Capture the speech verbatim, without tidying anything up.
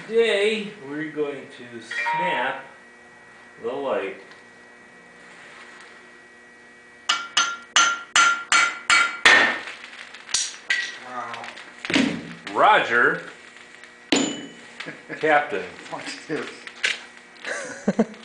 today we're going to snap the light. Wow. Roger, Captain. Watch this.